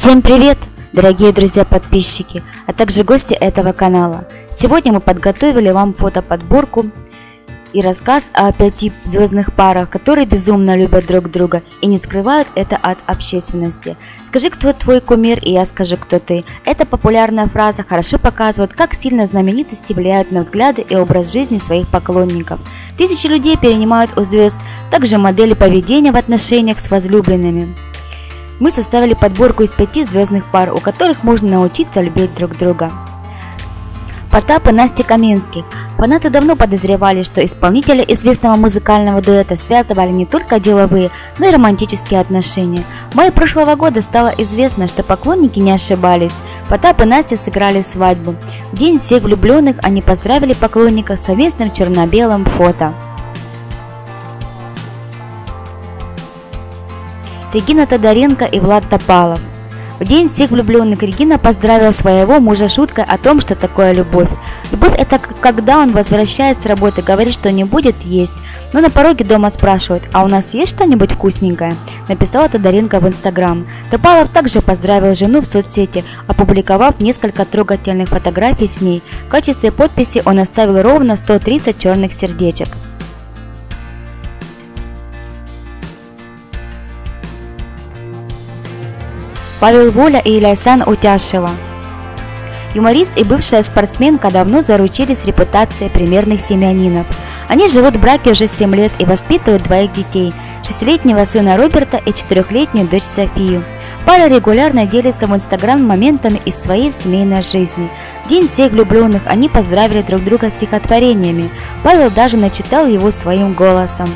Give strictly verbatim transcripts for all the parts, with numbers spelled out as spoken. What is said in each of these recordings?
Всем привет, дорогие друзья-подписчики, а также гости этого канала. Сегодня мы подготовили вам фотоподборку и рассказ о пяти звездных парах, которые безумно любят друг друга и не скрывают это от общественности. Скажи, кто твой кумир, и я скажу, кто ты. Эта популярная фраза хорошо показывает, как сильно знаменитости влияют на взгляды и образ жизни своих поклонников. Тысячи людей перенимают у звезд также модели поведения в отношениях с возлюбленными. Мы составили подборку из пяти звездных пар, у которых можно научиться любить друг друга. Потап и Настя Каменских. Фанаты давно подозревали, что исполнители известного музыкального дуэта связывали не только деловые, но и романтические отношения. В мае прошлого года стало известно, что поклонники не ошибались. Потап и Настя сыграли свадьбу. В день всех влюбленных они поздравили поклонников совместным черно-белым фото. Регина Тодоренко и Влад Топалов. В день всех влюбленных Регина поздравила своего мужа шуткой о том, что такое любовь. Любовь – это когда он возвращается с работы, говорит, что не будет есть, но на пороге дома спрашивает: «А у нас есть что-нибудь вкусненькое?» Написала Тодоренко в Инстаграм. Топалов также поздравил жену в соцсети, опубликовав несколько трогательных фотографий с ней. В качестве подписи он оставил ровно сто тридцать черных сердечек. Павел Воля и Ляйсан Утяшева. Юморист и бывшая спортсменка давно заручились репутацией примерных семьянинов. Они живут в браке уже семь лет и воспитывают двоих детей – шестилетнего сына Роберта и четырехлетнюю дочь Софию. Пара регулярно делится в Инстаграм моментами из своей семейной жизни. В день всех влюбленных они поздравили друг друга стихотворениями. Павел даже начитал его своим голосом.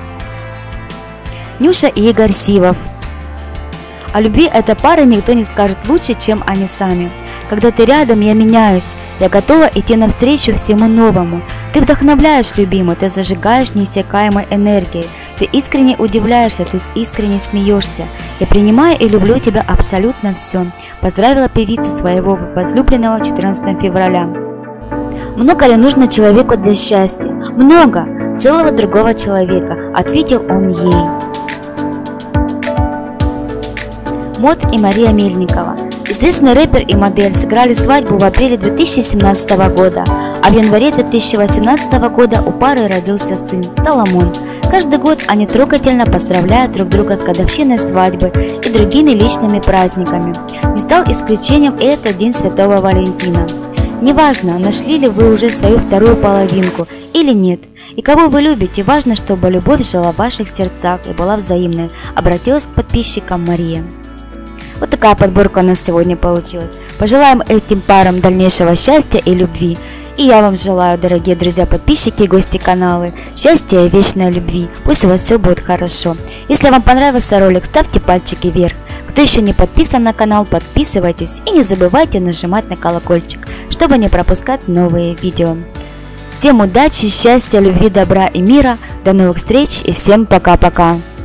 Нюша и Игорь Сивов. О любви этой пары никто не скажет лучше, чем они сами. Когда ты рядом, я меняюсь, я готова идти навстречу всему новому. Ты вдохновляешь, любимый, ты зажигаешь неиссякаемой энергией. Ты искренне удивляешься, ты искренне смеешься. Я принимаю и люблю тебя абсолютно все. Поздравила певица своего возлюбленного четырнадцатого февраля. Много ли нужно человеку для счастья? Много, целого другого человека, ответил он ей. Мод и Мария Мельникова. Известный рэпер и модель сыграли свадьбу в апреле две тысячи семнадцатого года, а в январе две тысячи восемнадцатого года у пары родился сын Соломон. Каждый год они трогательно поздравляют друг друга с годовщиной свадьбы и другими личными праздниками. Не стал исключением и этот день Святого Валентина. Неважно, нашли ли вы уже свою вторую половинку или нет, и кого вы любите, важно, чтобы любовь жила в ваших сердцах и была взаимной, обратилась к подписчикам Мария. Вот такая подборка у нас сегодня получилась. Пожелаем этим парам дальнейшего счастья и любви. И я вам желаю, дорогие друзья, подписчики и гости канала, счастья и вечной любви. Пусть у вас все будет хорошо. Если вам понравился ролик, ставьте пальчики вверх. Кто еще не подписан на канал, подписывайтесь. И не забывайте нажимать на колокольчик, чтобы не пропускать новые видео. Всем удачи, счастья, любви, добра и мира. До новых встреч и всем пока-пока.